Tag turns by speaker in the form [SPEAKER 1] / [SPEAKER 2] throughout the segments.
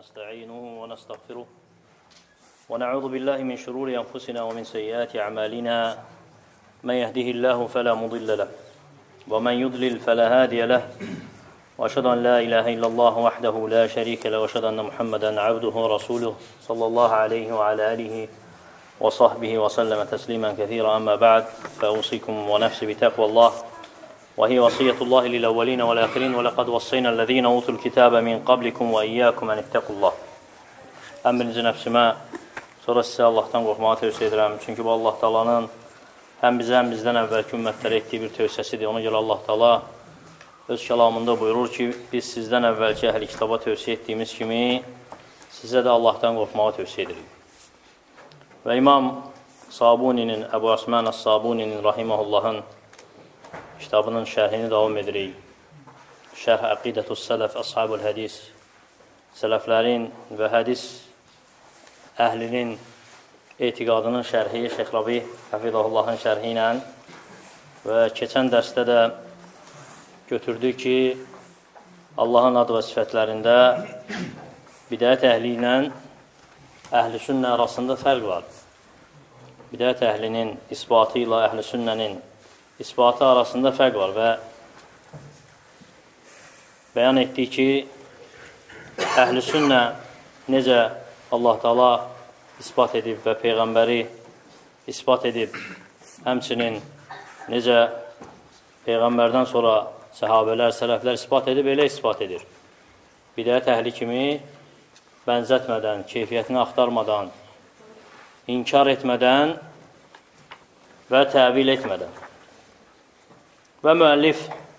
[SPEAKER 1] ونستعينه ونستغفره ونعوذ بالله من شرور أنفسنا ومن سيئات أعمالنا من يهده الله فلا مضل له ومن يضلل فلا هادي له وأشهد أن لا إله إلا الله وحده لا شريك له وأشهد أن محمدا عبده ورسوله صلى الله عليه وعلى آله وصحبه وسلم تسليما كثيرا أما بعد فأوصيكم ونفسي بتقوى الله وهي وصية الله للأولين والآخرين ولقد وصينا الذين أوتوا الكتاب من قبلكم وإياكم أن اتقوا الله. Əmrinizi nəfsimə, sonra sizə Allahdan qorxmağı tövsiyə edirəm. Çünki bu Allah Taala'nın həm bizə, həm bizdən əvvəlki ümmətlərə etdiyi bir tövsiyəsidir. Ona görə Allah Taala öz kəlamında buyurur ki, biz sizdən əvvəlki əhl-i kitaba tövsiyə etdiyimiz kimi sizə də Allahdan qorxmağı tövsiyə edirik. Və İmam Sabuninin, Əbu Osman As-Sabuninin rahiməhullahın kitabının şərhini davam edirik. Şərh Əqidətus Sələf Əshabul Hədis, sələflərin və hədis əhlinin etiqadının şərhi Şeyx Rabi Həfizahullahın şərhi ilə və keçən dərsdə də götürdük ki, Allahın ad və sifətlərində bidət əhli ilə əhl-i sünnə arasında fərq var. Bidət əhlinin isbatı ilə əhl-i sünnənin isbatı arasında fərq var və bəyan etdik ki, əhl-i sünnə necə Allah Taala isbat edib və Peyğəmbəri isbat edib, həmçinin necə Peyğəmbərdən sonra səhabələr, sələflər isbat edib, elə isbat edir. Bidət əhli kimi bənzətmədən, keyfiyyətini axtarmadan, inkar etmədən və təvil etmədən. Və müəllif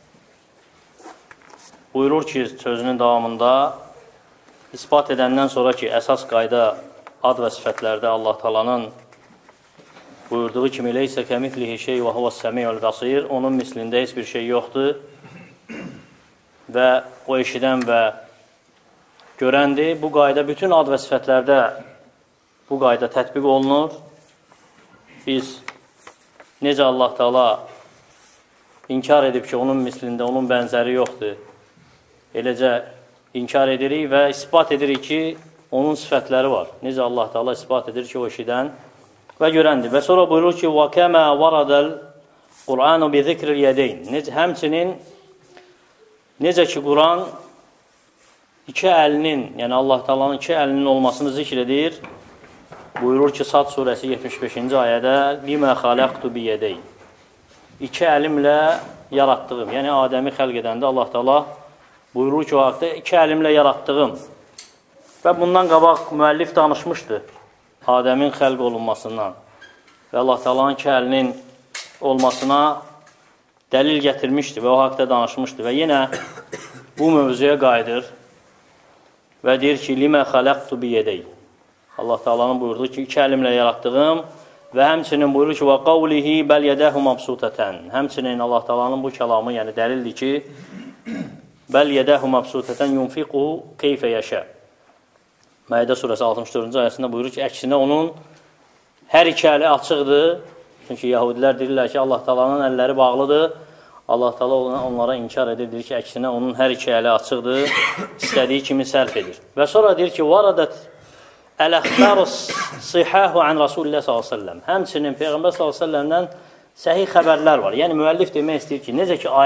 [SPEAKER 1] buyurur ki, sözünün davamında isbat edəndən sonra ki, əsas qayda ad və sifətlərdə Allah Taala'nın buyurduğu kimi leysə kəmithlihi şey və huvəs-səmi'ul basir, onun mislində heç bir şey yoxdur və o eşidən və görəndir. Bu qayda bütün ad və sifətlərdə bu qayda tətbiq olunur. Biz necə Allah Taala inkar edib ki, onun mislində, onun bənzəri yoxdur. Eləcə inkar edirik və isbat edirik ki, onun sifətləri var. Necə Allah Taala isbat edir ki, o eşidən və görəndir. Və sonra buyurur ki, وَكَمَا وَرَدَ الْقُرْآنُ بِذِكْرِ الْيَدَيْنِ Həmçinin, necə ki, Quran iki əlinin, yəni Allah Taala'nın iki əlinin olmasını zikr edir, buyurur ki, Sad surəsi 75-ci ayədə لِمَا خَلَقْتُ بِيَدَيْنِ İki əlimlə yaratdığım, yəni Adəmi xəlq edəndə Allah Taala buyurur ki, o haqda iki əlimlə yaratdığım və bundan qabaq müəllif danışmışdı Adəmin xəlq olunmasından və Allah Taala'nın iki əlinin olmasına dəlil gətirmişdi və o haqda danışmışdı və yenə bu mövzuya qayıdır və deyir ki, limə xaləqtu biyədəy Allah Taala'nın buyurduğu ki, iki əlimlə yaratdığım və həmçinin buyurur ki, və qavlihi bəl yədəhu mabsutətən. Həmçinin Allah Taala'nın bu kəlamı, yəni dəlildir ki, bəl yədəhu mabsutətən yunfiquhu keyfə yəşə. Məidə surəsi 64-cü ayəsində buyurur ki, əksinə onun hər iki əli açıqdır. Çünki yahudilər deyirlər ki, Allah Taala'nın əlləri bağlıdır. Allah Taala onlara inkar edir, deyir ki, əksinə onun hər iki əli açıqdır, istədiyi kimi sərf edir. Və sonra deyir ki, varadət Əl-əxbər sihəhu ən Rasulullah s.ə.v. Həmçinin Peyğəmbər s.ə.v-dən səhih xəbərlər var. Yəni, müəllif demək istəyir ki, necə ki,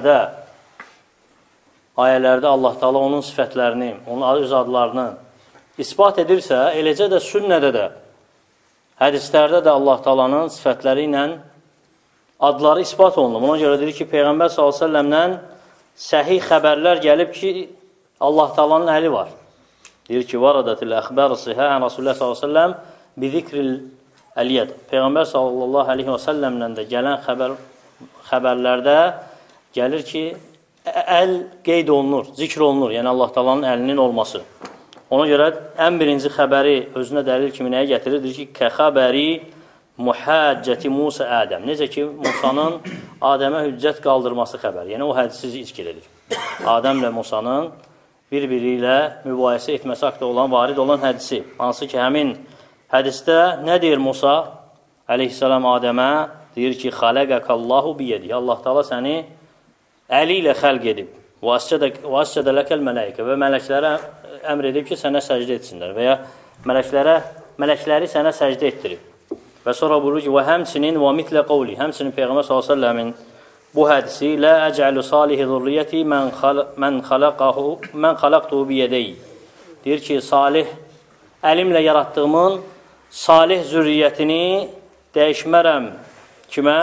[SPEAKER 1] ayələrdə Allah Taala onun sifətlərini, onun öz adlarını isbat edirsə, eləcə də sünnədə də, hədislərdə də Allah Taalanın sifətləri ilə adları isbat olunur. Buna görə deyir ki, Peyğəmbər s.ə.v-dən səhih xəbərlər gəlib ki, Allah Taalanın əli var. Deyir ki, varadatil əxbər sihə ən Rasulullah s.ə.v bizikril əliyyəd. Peyğəmbər s.ə.v-lə də gələn xəbərlərdə gəlir ki, əl qeyd olunur, zikr olunur, yəni Allah Taala'nın əlinin olması. Ona görə ən birinci xəbəri özünə dəlil kimi nəyə gətirir? Deyir ki, kəxəbəri muhaccəti Musa Ədəm. Necə ki, Musanın Adəmə hüccət qaldırması xəbəri. Yəni, o hədisi zikr edir. Adəmlə Musanın bir-biri ilə mübahisə etməsi haqda olan, varid olan hədisi. Hansı ki, həmin hədisdə nə deyir Musa əleyhissalam Adəmə? Deyir ki, xaləqəkallahu biyədi. Allah Taala səni əli ilə xəlq edib. وَأَسْجَدَ لَكَ الْمَلَائِكَ və mələklərə əmr edib ki, sənə səcdə etsinlər və ya mələkləri sənə səcdə etdirib. Və sonra buyurur ki, və həmçinin və mitlə qavli, həmçinin Peyğəmbər s.ə.v-in bu hədisi, lə əcəlu salihi zurriyyəti mən xalaqtuhu biyədəyi. Deyir ki, salih, əlimlə yaratdığımın salih zürriyyətini dəyişmərəm kimə?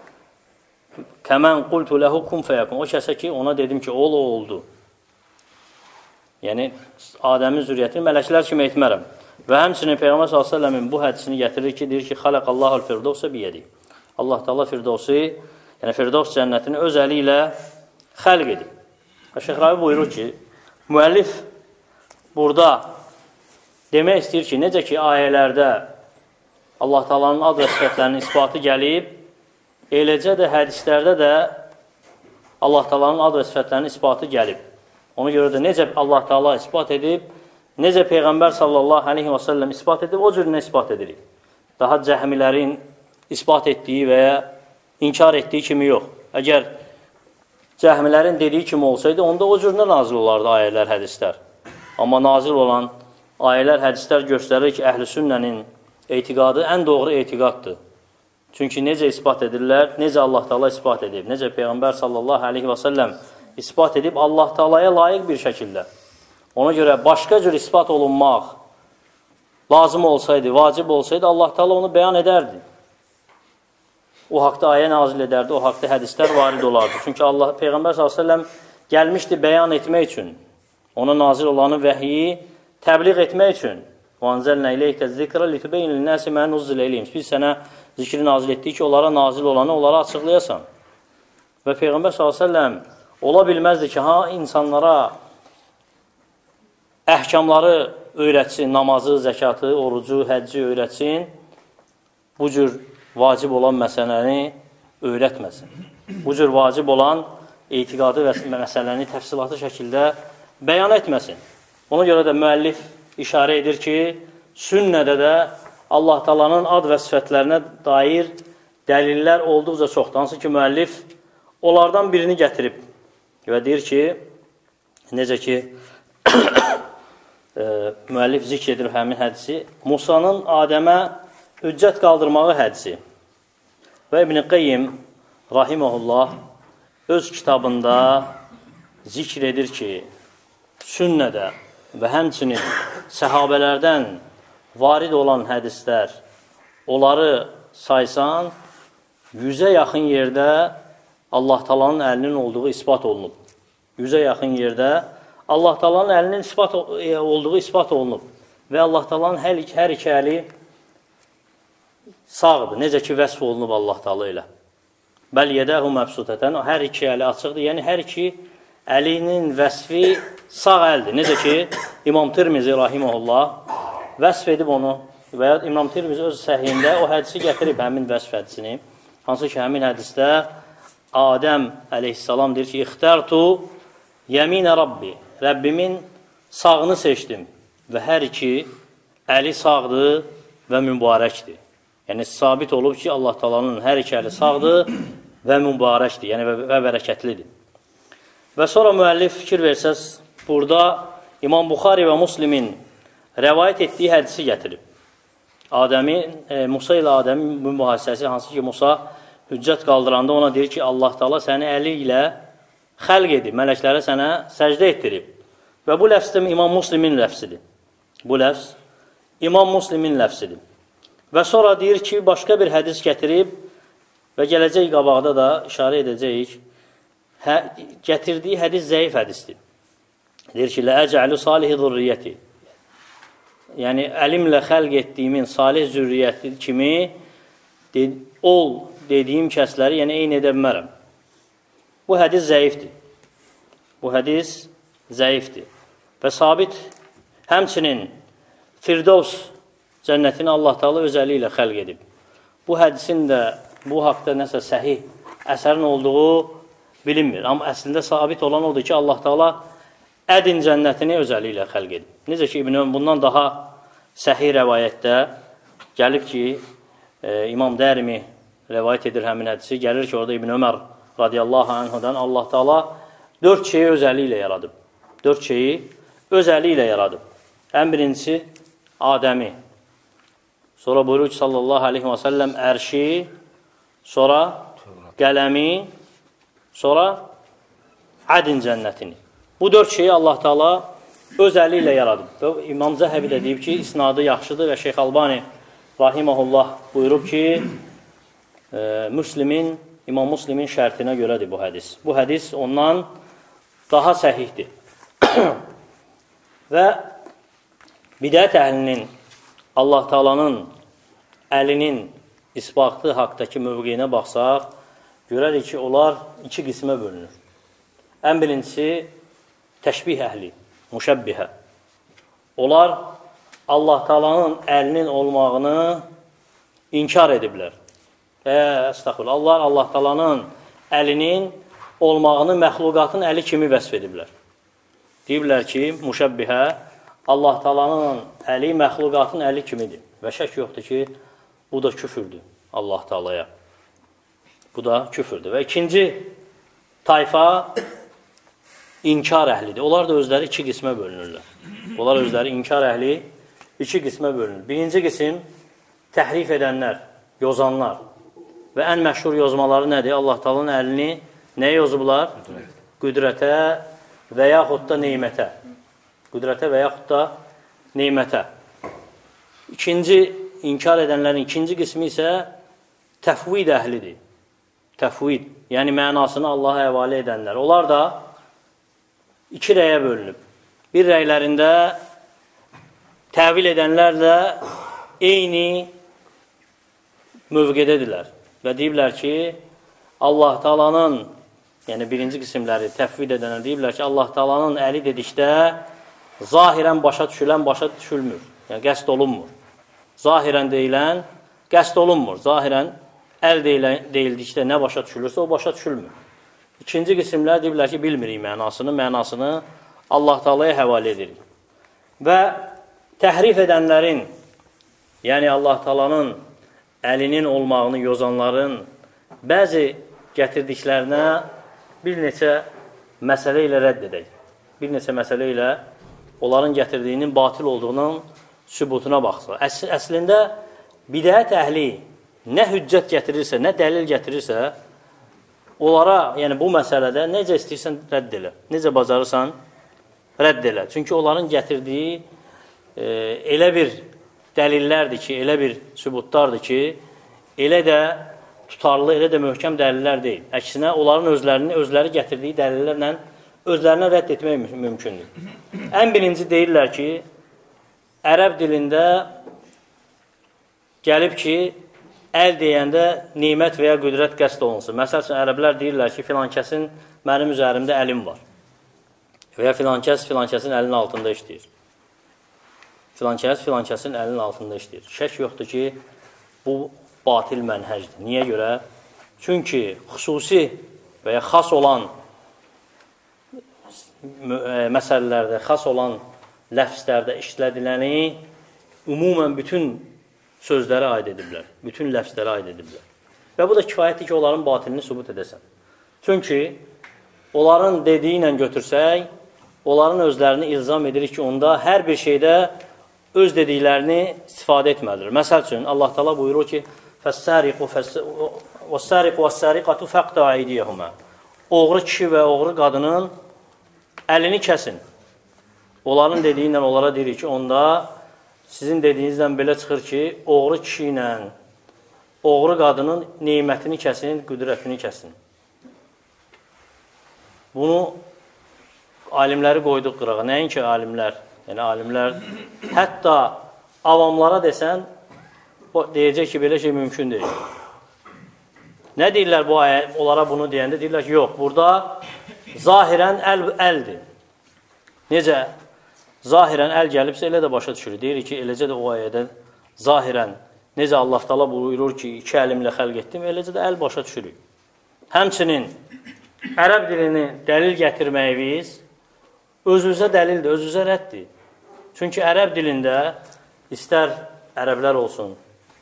[SPEAKER 1] Kəmən qultu ləhu kum fəyəkun. O kəsə ki, ona dedim ki, ol, o oldu. Yəni, Adəmin zürriyyətini mələklər kimi etmərəm. Və həmçinin Peyğəmbər s.ə.v-in bu hədisini gətirir ki, deyir ki, xaləqallahul firdovsə biyədi. Allah Teala Firdovsi, yəni Firdovs cənnətini öz əli ilə xəlq edib. Və Şeyx Rabi buyurur ki, müəllif burada demək istəyir ki, necə ki, ayələrdə Allah Teala'nın ad və sifətlərinin isbatı gəlib, eləcə də hədislərdə də Allah Teala'nın ad və sifətlərinin isbatı gəlib. Ona görə də necə Allah Teala isbat edib, necə Peyğəmbər sallallahu aleyhi və səlləm isbat edib, o cürünə isbat edirik. Daha cəhmilərin isbat etdiyi və ya inkar etdiyi kimi yox. Əgər cəhmilərin dediyi kimi olsaydı, onda o cürünə nazil olardı ayələr, hədislər. Amma nazil olan ayələr, hədislər göstərir ki, əhl-i sünnənin etiqadı ən doğru etiqaddır. Çünki necə isbat edirlər, necə Allah Teala isbat edib, necə Peyğəmbər sallallahu aleyhi və səlləm isbat edib Allah Teala'ya layiq bir şəkildə. Ona görə başqa cür isbat olunmaq lazım olsaydı, vacib olsaydı, Allah Teala onu bəyan edərdi. O haqda ayə nazil edərdi, o haqda hədislər varid olardı. Çünki Peyğəmbər s.ə.v gəlmişdi bəyan etmək üçün, ona nazil olanı vəhiyi təbliğ etmək üçün. وَاَنْزَلْنَا اِلَيْكَ الذِّكْرَ لِتُبَيْنِ لِلنَّاسِ مَا نُزِّلَ اِلَيْهِمْ. Biz sənə zikri nazil etdik ki, onlara nazil olanı onlara açıqlayasan. Və Peyğəmbər s.ə.v ola bilməzdi ki, insanlara əhkamları öyrətsin, namazı, zəkatı, orucu, həcci öyrətsin, bu cür vacib olan məsələni öyrətməsin. Bu cür vacib olan etiqadı və məsələni təfsilatı şəkildə bəyan etməsin. Ona görə də müəllif işarə edir ki, sünnədə də Allah Teala'nın ad və sifətlərinə dair dəlillər olduqca çoxdur. Hansı ki, müəllif onlardan birini gətirib və deyir ki, necə ki, müəllif zikr edir həmin hədisi, Musanın Adəmə hüccət qaldırmağı hədisi. Və İbn-i Qeyyim rahiməhullah öz kitabında zikr edir ki, sünnədə və həmçinin səhabələrdən varid olan hədislər, onları saysan, 100-ə yaxın yerdə Allah Teala'nın əlinin olduğu isbat olunub. 100-ə yaxın yerdə Allah Teala'nın əlinin olduğu isbat olunub. Və Allah Teala'nın hər iki əli sağdır. Necə ki, vəsf olunub Allah Teala ilə. Bəl yədəhu məbsutətən, hər iki əli açıqdır. Yəni, hər iki əlinin vəsfi sağ əldir. Necə ki, İmam Tirmizi rahiməhullah vəsf edib onu və ya İmam Tirmizi öz səhiyində o hədisi gətirib, həmin vəsf hədisini. Hansı ki, həmin hədisdə Adəm əleyhissalam deyir ki, İxtərtu yəminə Rabbi, Rəbbimin sağını seçdim və hər iki əli sağdır və mübarəkdir. Yəni, sabit olub ki, Allah Teala'nın hər iki əli sağdır və mübarəkdir, yəni və bərəkətlidir. Və sonra müəllif fikir versəz, burada İmam Buxari və Muslimin rəvayət etdiyi hədisi gətirib. Musa ilə Adəmin mübahisəsi, hansı ki, Musa hüccət qaldıranda ona deyir ki, Allah Teala səni əli ilə xəlq edib, mələklərə sənə səcdə etdirib. Və bu ləfz də İmam Muslimin ləfzidir. Bu ləfz İmam Muslimin ləfzidir. Və sonra deyir ki, başqa bir hədis gətirib və gələcək qabaqda da işarə edəcəyik. Gətirdiyi hədis zəif hədisdir. Deyir ki, ləəcəlu salihi zürriyyəti. Yəni, əlimlə xəlq etdiyimin salih zürriyyəti kimi ol dediyim kəsləri, yəni eyni edə bilmərəm. Bu hədis zəifdir. Bu hədis zəifdir. Və sabit həmçinin Firdovs cənnətini Allah Teala öz əli ilə xəlq edib. Bu hədisin də bu haqda nəsə səhih əsərin olduğu bilinmir. Amma əslində sabit olan odur ki, Allah Teala Ədin cənnətini öz əli ilə xəlq edib. Necə ki, İbn Ömər bundan daha səhih rəvayətdə gəlib ki, İmam Dərimi rəvayət edir həmin hədisi. Gəlir ki, orada İbn Ömər radiyallahu anhudan Allah Teala dörd şeyi öz əli ilə yaradıb. Dörd şeyi öz əli ilə yaradıb. Ən birincisi Adəmi. Sonra buyurur ki, sallallahu aleyhi və səlləm ərşi, sonra qələmi, sonra Ədin cənnətini. Bu dörd şeyi Allah Teala öz əli ilə yaradıb. Və İmam Zəhəbi də deyib ki, isnadı yaxşıdır və Şeyx Albani rahiməhullah buyurub ki, İmam Müslimin şərtinə görədir bu hədis. Bu hədis ondan daha səhihdir. Və bidət əhlinin Allah Teala'nın əlinin isbatı haqdakı mövqeyinə baxsaq, görərik ki, onlar iki qismə bölünür. Ən birincisi, təşbih əhli, müşəbbihə. Onlar Allah Teala'nın əlinin olmağını inkar ediblər. Əstəğfurullah. Onlar Allah Teala'nın əlinin olmağını məxluqatın əli kimi vəsf ediblər. Deyiblər ki, müşəbbihə, Allah Teala'nın əli məxluqatın əli kimidir. Və şək yoxdur ki, bu da küfürdür Allah Teala'ya. Bu da küfürdür. Və ikinci tayfa inkar əhlidir. Onlar da özləri iki qismə bölünürlər. Onlar özləri inkar əhli iki qismə bölünür. Birinci qism təhrif edənlər, yozanlar. Və ən məşhur yozmaları nədir? Allah Teala'nın əlini nəyə yozublar? Qüdrətə və yaxud da neymətə. Qüdrətə və yaxud da neymətə. İkinci, inkar edənlərin ikinci qismi isə təfvid əhlidir. Təfvid, yəni mənasını Allaha həvalə edənlər. Onlar da iki rəyə bölünüb. Bir rəylərində təvil edənlərlə eyni mövqedədirlər. Və deyiblər ki, Allah Teala'nın, yəni birinci qismləri təfvid edənlər deyiblər ki, Allah Teala'nın əli dedikdə zahirən başa düşülən başa düşülmür. Yəni qəsd olunmur. Zahirən deyilən qəsd olunmur. Zahirən əl deyildikdə nə başa düşülürsə o başa düşülmür. İkinci qismlər deyiblər ki, bilmirik mənasını Allah Teala'ya həvalə edirik. Və təhrif edənlərin, yəni Allah Teala'nın əlinin olmağını yozanların bəzi gətirdiklərinə bir neçə məsələ ilə rədd edək. Bir neçə məsələ ilə onların gətirdiyinin batil olduğunun sübutuna baxsaq. Əslində, bidət əhli nə hüccət gətirirsə, nə dəlil gətirirsə, onlara, yəni bu məsələdə necə istəyirsən rədd elə. Necə bacarırsan rədd elə. Çünki onların gətirdiyi elə bir dəlillərdir ki, elə bir sübutlardır ki, elə də tutarlı, elə də möhkəm dəlillər deyil. Əksinə, onların özləri gətirdiyi dəlillərlə özlərinə rədd etmək mümkündür. Ən birinci deyirlər ki, ərəb dilində gəlib ki, əl deyəndə nimət və ya qüdrət qəsd olunsun. Məsəl üçün, ərəblər deyirlər ki, filan kəsin mənim üzərimdə əlim var. Və ya filan kəsin əlinin altında işləyir. Filan kəsin əlinin altında işləyir. Şək yoxdur ki, bu batil mənhəcdir. Niyə görə? Çünki xüsusi və ya xas olan məsələlərdə, xas olan ləfslərdə işlədiləni ümumən bütün sözlərə aid ediblər. Bütün ləfslərə aid ediblər. Və bu da kifayətdir ki, onların batilini sübut edəsən. Çünki onların dediyi ilə götürsək, onların özlərini ilzam edirik ki, onda hər bir şeydə öz dediklərini istifadə etməlidir. Məsəl üçün, Allah Teala buyurur ki, وَالسَّارِقُ وَالسَّارِقَةُ فَقْتَعَ اَيْدِيَهُمَا Oğru kişi və oğru qadının əlini kəsin. Onların dediyi ilə onlara deyirik ki, onda sizin dediyinizdən belə çıxır ki, oğru kişi ilə oğru qadının neymətini kəsin, qüdrətini kəsin. Bunu alimləri qoyduq qırağa. Nəinki alimlər? Yəni, alimlər, hətta avamlara desən, deyəcək ki, belə şey mümkün deyil. Nə deyirlər bu ayə? Onlara bunu deyəndə deyirlər ki, yox, burada zahirən əldir. Necə? Zahirən əl gəlibsə, elə də başa düşürük. Deyirik ki, eləcə də o ayədə zahirən, necə Allah Teala buyurur ki, iki əlimlə xəlq etdim, eləcə də əl başa düşürük. Həmçinin, ərəb dilini dəlil gətirməyimiz özünüzə dəlildir, özünüzə rəddir. Çünki ərəb dilində istər ərəblər olsun,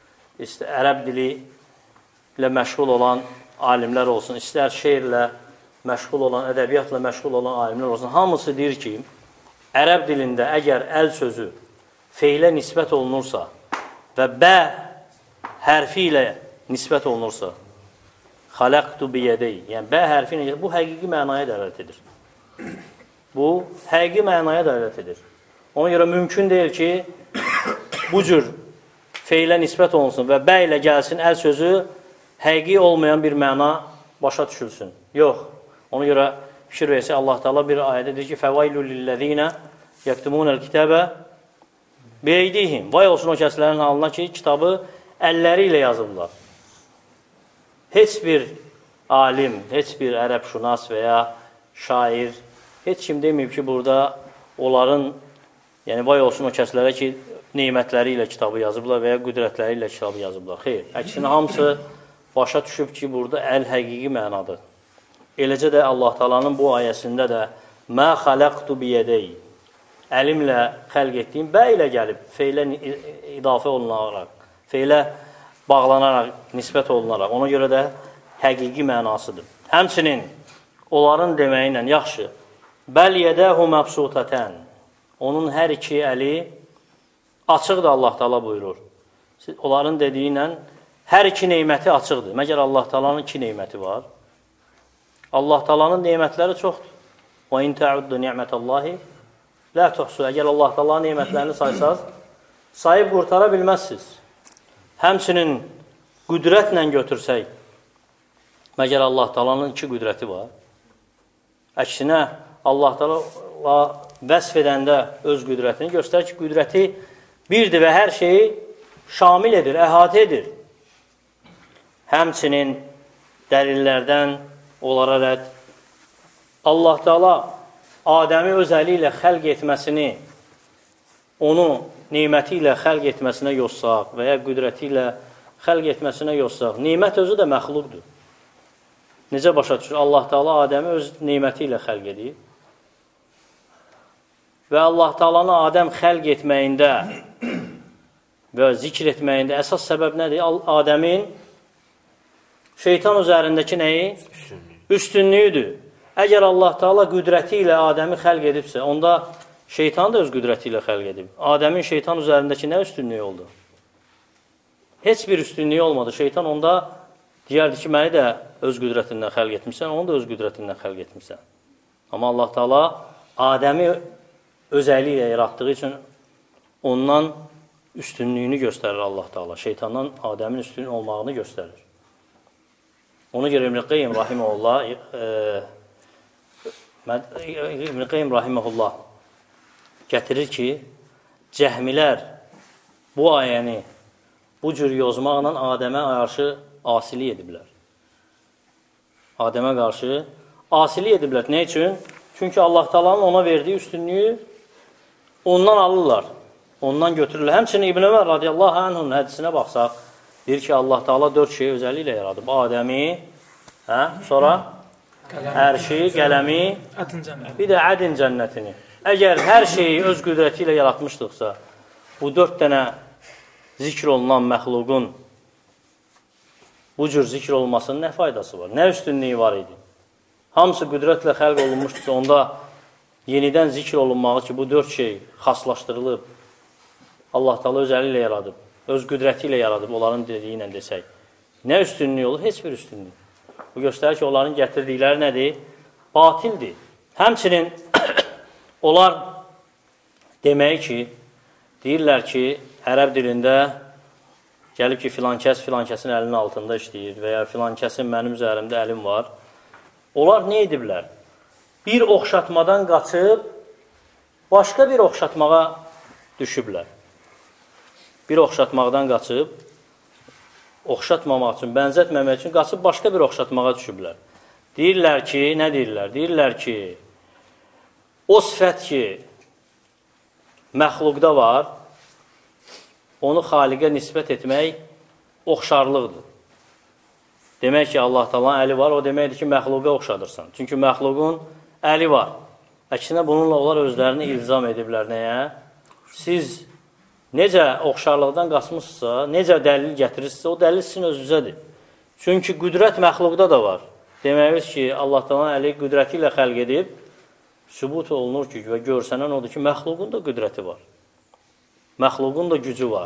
[SPEAKER 1] istər ərəb dili ilə məşğul olan alimlər olsun, istər şeirlə məşğul olan, ədəbiyyatla məşğul olan alimlər olsun, hamısı deyir ki, ərəb dilində əgər əl sözü feylə nisbət olunursa və bə hərfi ilə nisbət olunursa, xaləqtu biyədəy, yəni bə hərfi ilə, bu həqiqi mənaya dəlalət edir. Bu, həqiqi mənaya dəlalət edir. Ona görə mümkün deyil ki, bu cür feylə nisbət olunsun və bə ilə gəlsin əl sözü həqiqi olmayan bir məna başa düşülsün. Yox. Ona görə fikir versə Allah Teala bir ayədə deyir ki, fəvailul lillezina yaktumunal kitaba beydihim. Vay olsun o kəslərin halına ki, kitabı əlləri ilə yazırlar. Heç bir alim, heç bir ərəb şünas və ya şair, heç kim deməyib ki, burada onların, yəni vay olsun o kəslərə ki, neymətləri ilə kitabı yazıblar və ya qüdrətləri ilə kitabı yazıblar. Xeyr, əksinə hamısı başa düşüb ki, burada əl həqiqi mənadır. Eləcə də Allah Taala'nın bu ayəsində də mə xaləqtu biyədəy, əlimlə xəlq etdiyim, bə ilə gəlib, feylə idafə olunaraq, feylə bağlanaraq, nisbət olunaraq, ona görə də həqiqi mənasıdır. Həmçinin onların deməyi ilə yaxşı, bəl yədəhu məbsutətən, onun hər iki əli açıqdır, Allah Taala buyurur. Onların dediyi ilə hər iki neyməti açıqdır. Məgər Allah Taala'nın iki neyməti var. Allah Taala'nın neymətləri çoxdur. Və in ta'uddu ni'metallahi la tuhsu. Əgər Allah Taala'nın neymətlərini saysaz, sayıb qurtara bilməzsiniz. Həmçinin qüdrətlə götürsək, məgər Allah Taala'nın iki qüdrəti var. Əksinə, Allah Taala vəsf edəndə öz qüdrətini göstərir ki, qüdrəti birdir və hər şeyi şamil edir, əhatə edir. Həmçinin dəlillərdən onlara rədd. Allah Taala Adəmi öz əli ilə xəlq etməsini, onu neyməti ilə xəlq etməsinə yoxsaq və ya qüdrəti ilə xəlq etməsinə yoxsaq, neymət özü də məxluqdur. Necə başa düşür? Allah Taala Adəmi öz neyməti ilə xəlq edir. Və Allah Taala'nı Adəm xəlq etməyində və zikr etməyində əsas səbəb nədir? Adəmin şeytan üzərindəki nəyi? Üstünlüyüdür. Əgər Allah Taala qüdrəti ilə Adəmi xəlq edibsə, onda şeytan da öz qüdrəti ilə xəlq edib. Adəmin şeytan üzərindəki nə üstünlüyü oldu? Heç bir üstünlüyü olmadı. Şeytan onda deyərdi ki, məni də öz qüdrətindən xəlq etmişsən, onu da öz qüdrətindən xəlq etmişsən. Amma Allah Taala Adəmi öz əli ilə yaratdığı üçün ondan üstünlüyünü göstərir Allah Taala. Şeytandan Adəmin üstün olmağını göstərir. Ona görə İbn Qayyim rahimehullah gətirir ki, cəhmilər bu ayəni bu cür yozmaqla Adəmə qarşı asilik ediblər. Adəmə qarşı asilik ediblər. Nə üçün? Çünki Allah Taala'nın ona verdiyi üstünlüyü ondan alırlar. Ondan götürürlər. Həmçinin İbn Ömər radiyallahu anh'ın hədisinə baxsaq, deyir ki, Allah Taala dörd şeyi öz əli ilə yaradıb. Adəmi, sonra ərşi, qələmi, bir də ədin cənnətini. Əgər hər şeyi öz qüdrəti ilə yaratmışdıqsa, bu dörd dənə zikr olunan məxluqun bu cür zikr olmasının nə faydası var? Nə üstünlüyü var idi? Hamısı qüdrətlə xəlq olunmuşdursa, onda yenidən zikr olunmağı ki, bu dörd şey xaslaşdırılıb, Allah Taala öz əli ilə yaradıb, öz qüdrəti ilə yaradıb, onların dediyi ilə desək. Nə üstünlüyü olur? Heç bir üstünlüyü. Bu göstərir ki, onların gətirdikləri nədir? Batildir. Həmçinin onlar demək ki, deyirlər ki, ərəb dilində gəlib ki, filan kəsin əlinin altında işləyir və ya filan kəsin mənim üzərimdə əlim var. Onlar nə ediblər? Bir oxşatmadan qaçıb, başqa bir oxşatmağa düşüblər. Bir oxşatmaqdan qaçıb, oxşatmamaq üçün, bənzətməmək üçün qaçıb başqa bir oxşatmağa düşüblər. Deyirlər ki, nə deyirlər? Deyirlər ki, o sifət ki, məxluqda var, onu xaliqə nisbət etmək oxşarlıqdır. Demək ki, Allah Taala'nın əli var, o deməkdir ki, məxluqa oxşadırsan. Çünki məxluqun əli var. Əksinə bununla onlar özlərini ilzam ediblər nəyə? Siz necə oxşarlıqdan qaçmışsa, necə dəlil gətirirsizsə, o dəlil sizin özünüzədir. Çünki qüdrət məxluqda da var. deməyimiz ki, Allah Taala'nın əli qüdrəti ilə xəlq edib, sübut olunur ki, və görsənən odur ki, məxluqun da qüdrəti var. Məxluqun da gücü var.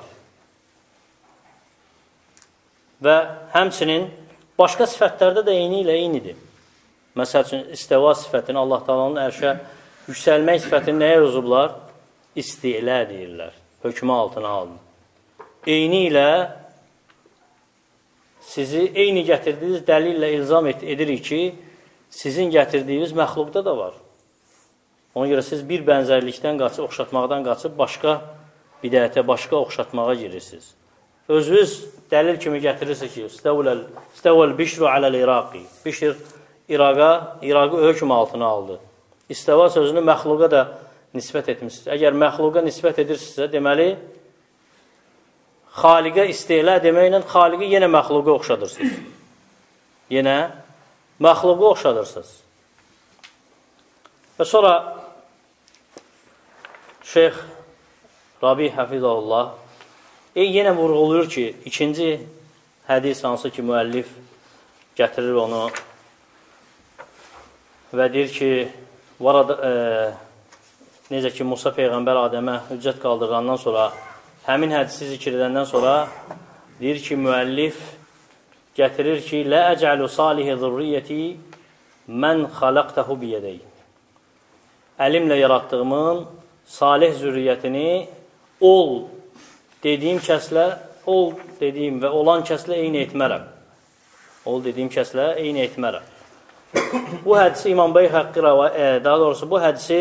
[SPEAKER 1] Və həmçinin başqa sifətlərdə də eyni ilə eynidir. Məsəl üçün, istəva sifətini, Allah Taala'nın ərşə yüksəlmək sifətini nəyə yazıblar? İstilə deyirlər. Hökmü altına alın. Eyni ilə sizi eyni gətirdiyiniz dəlillə ilzam edirik ki, sizin gətirdiyiniz məxluqda da var. Ona görə siz bir bənzərlikdən qaçıb, oxşatmaqdan qaçıb, başqa bidətə, başqa oxşatmağa girirsiniz. Özünüz dəlil kimi gətirirsiniz ki, İstəvəl bişru aləl-İraqi. Bişr İraqı hökm altına aldı. İstəva sözünü məxluqa da nisbət etmişsiniz. Əgər məxluqa nisbət edirsinizsə, deməli, xaliqə istilə deməklə xaliqi yenə məxluqa oxşadırsınız. Yenə məxluqa oxşadırsınız. Və sonra Şeyx Rabi Hafizahullah yenə vurğuluyur ki, ikinci hədis hansı ki, müəllif gətirir onu və deyir ki, necə ki, Musa Peyğəmbər Adəmə hüccət qaldırğandan sonra həmin hədisi zikr edəndən sonra deyir ki, müəllif gətirir ki, Lə əcəlu salihi zürriyyəti mən xaləqtəhu biyədəy. Əlimlə yaratdığımın salih zürriyyətini ol dediyim kəslə, ol dediyim və olan kəslə eyni etmərəm. Ol dediyim kəslə eyni etmərəm. Bu hədisi İmam Beyhəqqi, daha doğrusu bu hədisi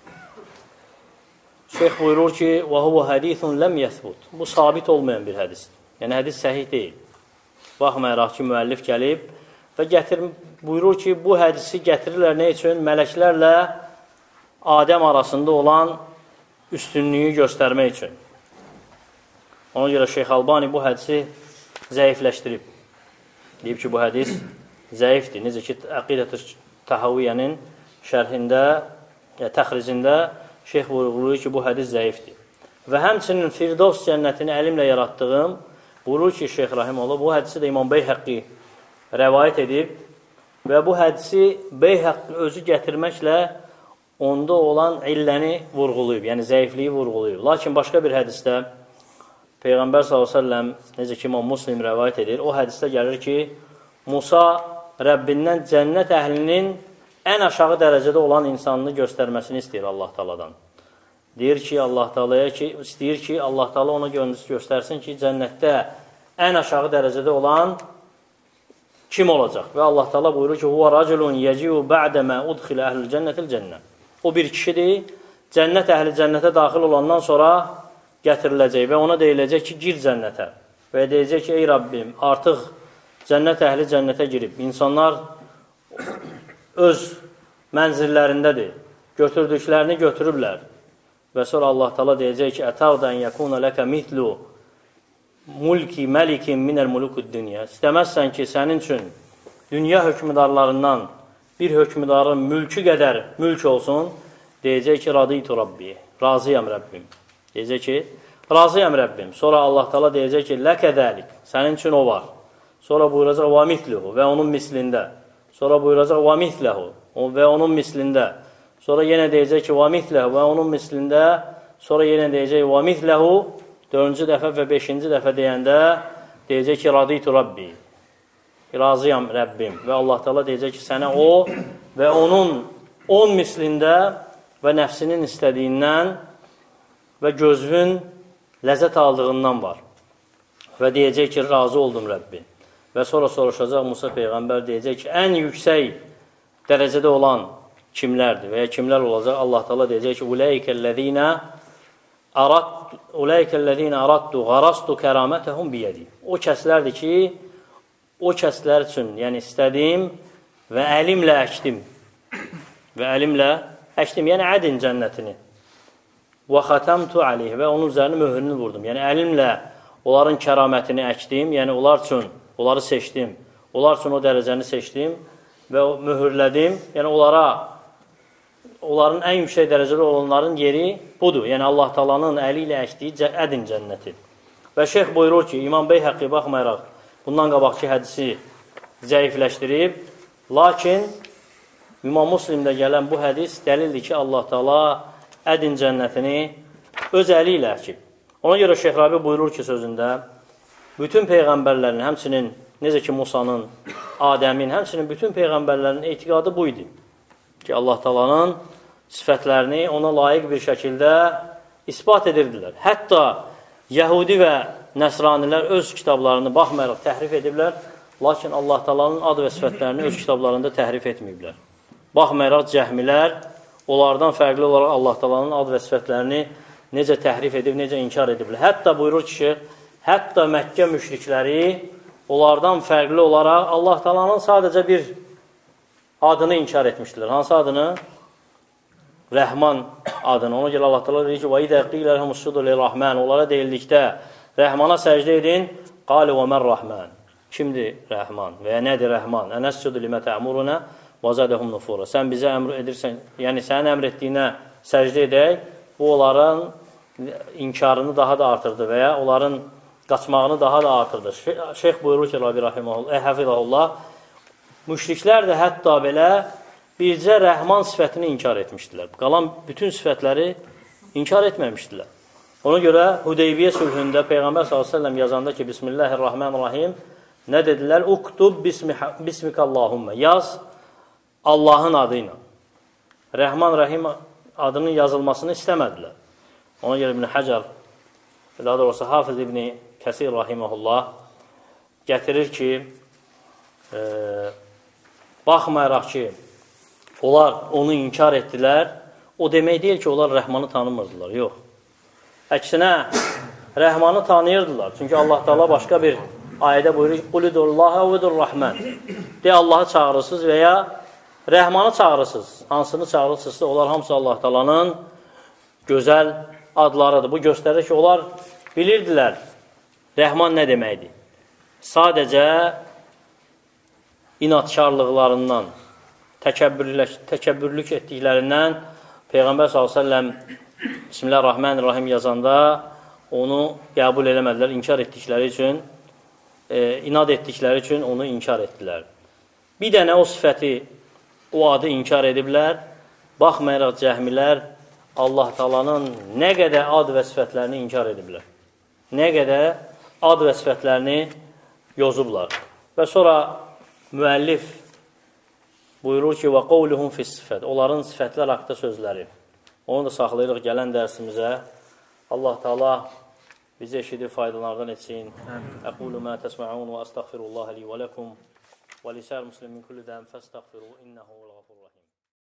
[SPEAKER 1] Şeyx buyurur ki, وَهُوَ حَدِيثٌ لَمْ يَثْبُتْ. Bu sabit olmayan bir hədisdir. Yəni, hədis səhih deyil. Baxmayaraq ki, müəllif gəlib və buyurur ki, bu hədisi gətirirlər nə üçün? Mələklərlə Adəm arasında olan üstünlüyü göstərmək üçün. Ona görə Şeyx Albani bu hədisi zəifləşdirib. Deyib ki, bu hədis zəifdir. Necə ki, Əqidət-i Təhaviyyənin şərhində, təxricində Şeyx vurğuluyur ki, bu hədis zəifdir. Və həmçinin Firdovs cənnətini əlimlə yaratdığım, buyurur ki, Şeyx Rahimullah, bu hədisi də İmam Beyhəqqi rəvayət edib və bu hədisi Beyhəqqi özü gətirməklə onda olan illəni vurğuluyub, yəni zəifliyi vurğuluyub. Lakin başqa bir hədisdə Peyğəmbər s.ə.v necə ki, İmam Muslim rəvayət edir, o hədisdə gəlir ki, Musa Rəbbindən cənnət əhlinin ən aşağı dərəcədə olan insanını göstərməsini istəyir Allah Taala'dan. Deyir ki, istəyir ki, Allah Taala ona göstərsin ki, cənnətdə ən aşağı dərəcədə olan kim olacaq? Və Allah Taala buyurur ki, "Huwa raculun yaji'u ba'da ma udkhila ahlul cenneti'l cennə." O bir kişidir, cənnət əhli cənnətə daxil olandan sonra gətiriləcək və ona deyiləcək ki, gir cənnətə. Və deyəcək ki, ey Rabbim, artıq cənnət əhli cənnətə girib. İnsanlar öz mənzillərindədir. Götürdüklərini götürüblər. Və sonra Allah Taala deyəcək ki, "Ətəğdən yəkuna ləkə mitlu mulki məlikin minəl mulukud dünya." İstəməzsən ki, sənin üçün dünya hökmdarlarından bir hökmdarın mülkü qədər mülk olsun, deyəcək ki, "Raditu Rabbi." Razıyam Rəbbim. Deyəcək ki, "Razıyam Rəbbim." Sonra Allah Taala deyəcək ki, "Ləkədəlik." Sənin üçün o var. Sonra buyuracaq, "Və mitluhu." Və onun mislində. Sonra buyuracaq, "Və mitləhu." Və onun mislində. Sonra yenə deyəcək ki, "Və mitləhu." Və onun mislində. Sonra yenə deyəcək, "Və mitləhu." 4-cü dəfə və 5-ci dəfə deyəndə deyəcək ki, "Raditu Rabbi." Razıyam Rəbbim. Və Allah Taala deyəcək ki, sənə o və onun 10 mislində və nəfsinin istədiyindən və gözün ləzzət aldığından var. Və deyəcək ki, razı oldum Rəbbim. Və sonra soruşacaq Musa Peyğəmbər deyəcək ki, ən yüksək dərəcədə olan kimlərdir və ya kimlər olacaq? Allah Taala deyəcək ki, "Ulaikellezina aradtu gharastu kerametahum biyadi." O kəslərdir ki, o kəslər üçün, yəni istədim və əlimlə əkdim. Və əlimlə əkdim, yəni ədin cənnətini. Və xatamtu alayhi və onun üzərinə möhrünü vurdum. Yəni əlimlə onların kəramətini əkdim, yəni onlar üçün onları seçdim. Onlar üçün o dərəcəni seçdim və möhürlədim. Yəni onların ən yüksək dərəcədə olanların yeri budur. Yəni Allah Taala'nın əli ilə əkdiyi ədin cənnəti. Və şeyx buyurur ki, İmam Beyhəqqi baxmayaraq bundan qabaqki hədisi zəifləşdirib Lakin İmam Müslimdə gələn bu hədis dəlildir ki, Allah Taala Ədin cənnətini öz əli ilə əkib. Ona görə Şeyx Rabi buyurur ki, sözündə, bütün peyğəmbərlərin, həmçinin necə ki Musanın, Adəmin, həmçinin bütün peyğəmbərlərin etiqadı bu idi. Ki, Allah Taalanın sifətlərini ona layiq bir şəkildə isbat edirdilər. Hətta Yəhudi və Nəsranilər öz kitablarını baxmayaraq təhrif ediblər, lakin Allah Taalanın ad və sifətlərini öz kitablarında təhrif etməyiblər. Baxmayaraq cəhmilər, onlardan fərqli olaraq Allah Taalanın ad və sifətlərini necə təhrif edib, necə inkar ediblər. Hətta buyurur ki, hətta Məkkə müşrikləri onlardan fərqli olaraq Allah Taalanın sadəcə bir adını inkar etmişdilər. Hansı adını? Rəhman adını. Ona görə Allah Taala deyir ki, "Və idə qilə lehum uscudu lir-Rahman." Onlara deyildikdə Rəhmana səcdə edin. Qalu və men Rahman. Kimdir Rəhman? Və ya nədir Rəhman? Ənəscudu limə tə'muruna və zədəhum nufura. Sən bizə əmr edirsən, yəni sənin əmr etdiyinə səcdə edək, bu onların inkarını daha da artırdı və ya onların qaçmağını daha da artırdı. Şeyx buyurur ki, Rabi Rahiməhullah, Həfizəhullah, müşriklər də hətta belə bircə Rəhman sifətini inkar etmişdilər. Qalan bütün sifətləri inkar etməmişdilər. Ona görə Hüdeybiyyə sülhündə Peyğəmbər s.ə.v yazanda ki, Bismillahirrahmanirrahim, nə dedilər? Uktub bismikallahumma. Yaz Allahın adı ilə. Rəhman, Rəhim adının yazılmasını istəmədilər. Ona görə İbn Həcər, daha doğrusu Hafiz İbn Kəsir Rahiməhullah gətirir ki, baxmayaraq ki, onlar onu inkar etdilər, o demək deyil ki, onlar Rəhmanı tanımırdılar. Yox. Əksinə, Rəhmanı tanıyırdılar. Çünki Allah Taala başqa bir ayədə buyurur, Qulidullaha və Rahman. De, Allahı çağırırsınız və ya Rəhmanı çağırırsınız. Hansını çağırırsınızsa, onlar hamısı Allah Taalanın gözəl adlarıdır. Bu göstərir ki, onlar bilirdilər Rəhman nə deməkdir. Sadəcə inatkarlıqlarından, təkəbbürlük etdiklərindən Peyğəmbər s.ə.v Bismillahirrahmanirrahim yazanda onu qəbul eləmədilər, inkar etdikləri üçün, inad etdikləri üçün onu inkar etdilər. Bir dənə o sifəti, o adı inkar ediblər, baxmayaraq cəhmilər Allah Taalanın nə qədər ad və sifətlərini inkar ediblər. Nə qədər ad və sifətlərini yozublar. Və sonra müəllif buyurur ki, və qovluhum fis-sifət, onların sifətlər haqda sözləri. Onu da saxlayırıq gələn dərsimizə. Allah Taala bizi eşidib faydalardan etsin. Əqulu mə təsmə'un və əstəğfirullaha li və ləkum və lisər muslimin kulli dən fəstəğfiru innəhu